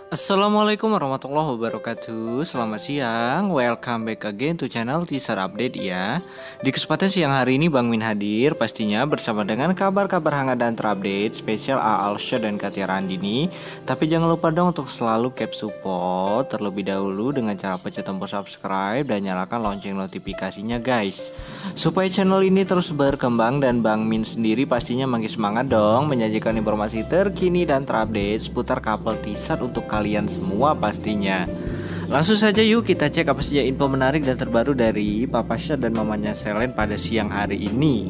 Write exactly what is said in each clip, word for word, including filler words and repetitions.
Assalamualaikum warahmatullahi wabarakatuh. Selamat siang, welcome back again to channel Teaser Update ya. Di kesempatan siang hari ini Bang Min hadir pastinya bersama dengan kabar-kabar hangat dan terupdate spesial A Alsya dan Katia Randini. Tapi jangan lupa dong untuk selalu keep support terlebih dahulu dengan cara pencet tombol subscribe dan nyalakan lonceng notifikasinya guys, supaya channel ini terus berkembang dan Bang Min sendiri pastinya makin semangat dong menyajikan informasi terkini dan terupdate seputar couple teaser untuk kalian semua pastinya. Langsung saja yuk kita cek apa saja info menarik dan terbaru dari Papa Syah dan mamanya Selen pada siang hari ini.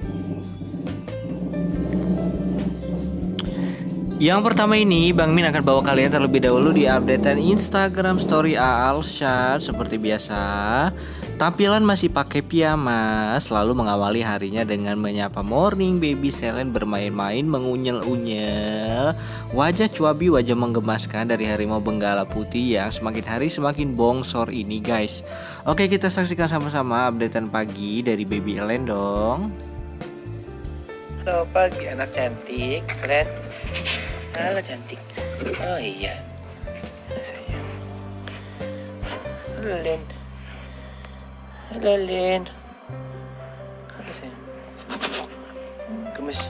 Yang pertama ini Bang Min akan bawa kalian terlebih dahulu di updatean Instagram story A Alsya. Seperti biasa, tampilan masih pakai piyama, selalu mengawali harinya dengan menyapa morning baby Selen bermain-main mengunyel-unyel. Wajah cuabi, wajah menggemaskan dari harimau benggala putih yang semakin hari semakin bongsor ini guys. Oke, kita saksikan sama-sama updatean pagi dari baby Ellen dong. Halo pagi anak cantik, Len. Halo cantik. Oh iya. Halo Len. Halo Len. Halo sayang. Gemes.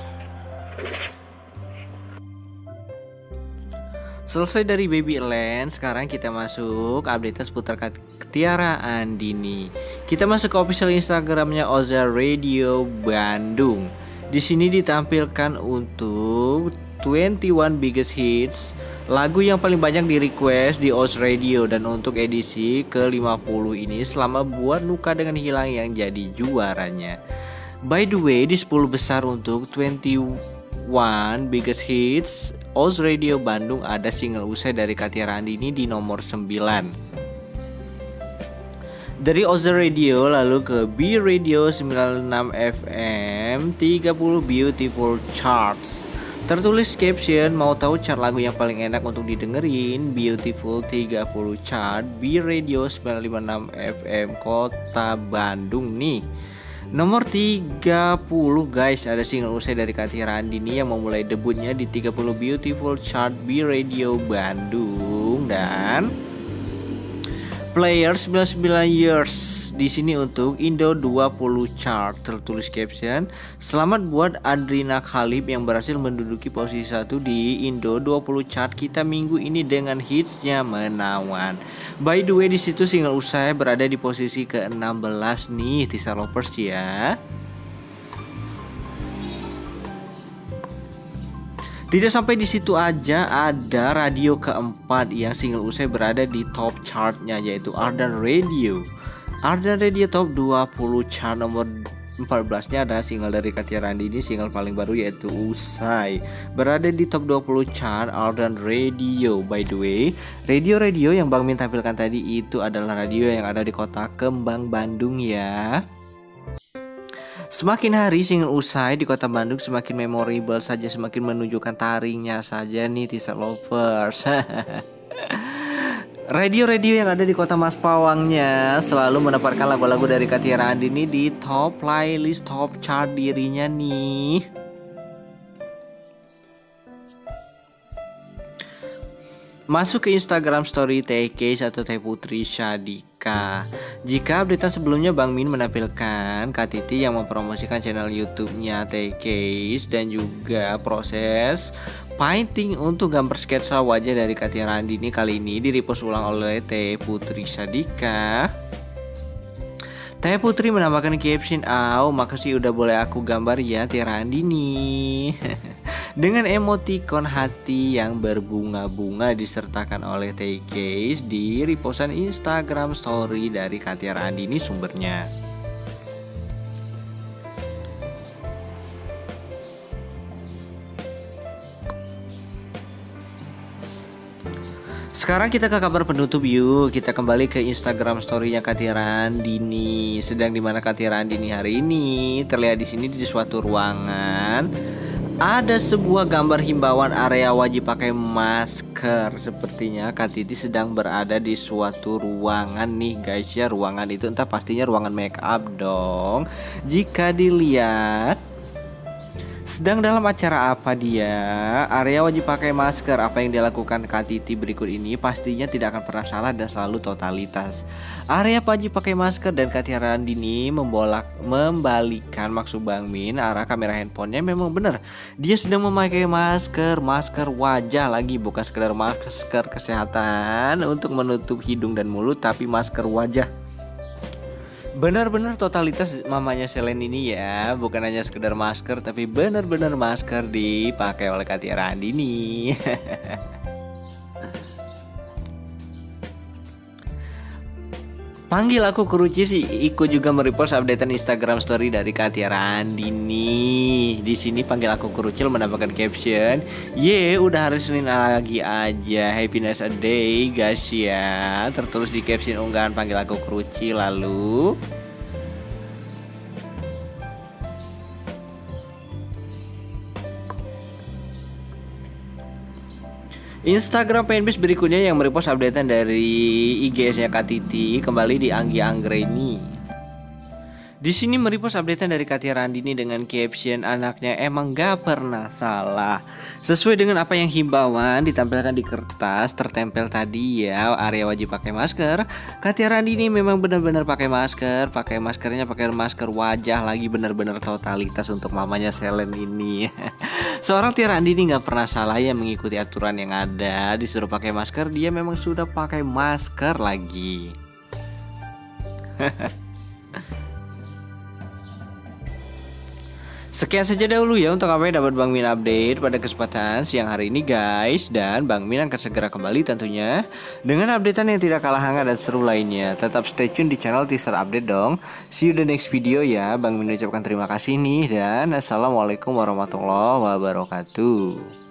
Selesai dari baby Ellen, sekarang kita masuk update seputar Katia Randini. Kita masuk ke official Instagramnya Oza Radio Bandung. Di sini ditampilkan untuk dua puluh satu biggest hits, lagu yang paling banyak di request di Oz Radio, dan untuk edisi ke lima puluh ini selama buat Nuka dengan Hilang yang jadi juaranya. By the way, di sepuluh besar untuk dua puluh satu biggest hits Oz Radio Bandung ada single usai dari Katia Randini di nomor sembilan. Dari Oz Radio lalu ke B Radio sembilan puluh enam F M tiga puluh Beautiful Charts. Tertulis caption, mau tahu chart lagu yang paling enak untuk didengerin? Beautiful tiga puluh chart B Radio sembilan lima enam F M Kota Bandung nih. Nomor tiga puluh guys, ada single usai dari Katia Randini yang memulai debutnya di tiga puluh Beautiful Chart B Radio Bandung. Dan player sembilan puluh sembilan years di sini untuk Indo dua puluh chart. Tertulis caption, selamat buat Adrina Khalib yang berhasil menduduki posisi satu di Indo dua puluh chart kita minggu ini dengan hitsnya Menawan. By the way, di situ single usai berada di posisi ke enam belas nih Teaser Lovers ya. Tidak sampai di situ aja, ada radio keempat yang single usai berada di top chartnya, yaitu Ardan Radio. Ardan Radio top dua puluh chart nomor empat belas-nya ada single dari Katia Randini, single paling baru yaitu Usai. Berada di top dua puluh chart Ardan Radio. By the way, radio-radio yang Bang Min tampilkan tadi itu adalah radio yang ada di kota Kembang, Bandung ya. Semakin hari single usai di kota Bandung semakin memorable saja, semakin menunjukkan taringnya saja nih Teaser Lovers. Radio-radio yang ada di kota Mas Pawangnya selalu mendapatkan lagu-lagu dari Katia Randini di top playlist, top chart dirinya nih. Masuk ke Instagram story T K atau Teh Putri Syadika. Jika updatean sebelumnya Bang Min menampilkan Kak Titi yang mempromosikan channel YouTube-nya T K dan juga proses painting untuk gambar sketsa wajah dari Katia Randini, kali ini di-repost ulang oleh Teh Putri Syadika. Teh Putri menambahkan caption, "Au, makasih udah boleh aku gambar ya Tia Randini." Dengan emoticon hati yang berbunga-bunga disertakan oleh T K di repostan Instagram story dari Katia Randini sumbernya. Sekarang kita ke kabar penutup yuk. Kita kembali ke Instagram story-nya Katia Randini. Sedang di mana Katia Randini hari ini? Terlihat di sini di suatu ruangan. Ada sebuah gambar himbauan area wajib pakai masker. Sepertinya Kak Titi sedang berada di suatu ruangan nih guys ya. Ruangan itu entah pastinya ruangan make up dong. Jika dilihat Sedang dalam acara apa dia? Arya wajib pakai masker. Apa yang dilakukan Kak Titi berikut ini pastinya tidak akan pernah salah dan selalu totalitas. Arya wajib pakai masker dan Katia Randini membolak membalikan maksud Bang Min arah kamera handphonenya. Memang benar, dia sedang memakai masker, masker wajah lagi, bukan sekedar masker kesehatan untuk menutup hidung dan mulut, tapi masker wajah. Benar-benar totalitas mamanya Selen ini ya, bukan hanya sekedar masker, tapi benar-benar masker dipakai oleh Katia Randini. Panggil aku Kuruci sih, Iko juga merepost updatean Instagram story dari Katia Randini. Di sini panggil aku Kurucil menambahkan caption, "Ye, udah hari Senin lagi aja. Happiness a day, guys ya." Tertulis di caption unggahan panggil aku Kuruci. Lalu Instagram fanbase berikutnya yang merepost updatean dari I G S-nya Kak Titi kembali di Anggi Anggreni. Di sini merepost updatean dari Katia Randini dengan caption, "Anaknya emang gak pernah salah." Sesuai dengan apa yang himbauan ditampilkan di kertas tertempel tadi ya, Arya wajib pakai masker. Katia Randini memang benar-benar pakai masker, pakai maskernya pakai masker wajah lagi, benar-benar totalitas untuk mamanya Selen ini. Seorang Tia Randini gak pernah salah ya mengikuti aturan yang ada. Disuruh pakai masker, dia memang sudah pakai masker lagi. Sekian saja dahulu ya untuk apa yang dapat Bang Min update pada kesempatan siang hari ini guys. Dan Bang Min akan segera kembali tentunya dengan updatean yang tidak kalah hangat dan seru lainnya. Tetap stay tune di channel Teaser Update dong. See you the next video ya. Bang Min ucapkan terima kasih nih. Dan assalamualaikum warahmatullahi wabarakatuh.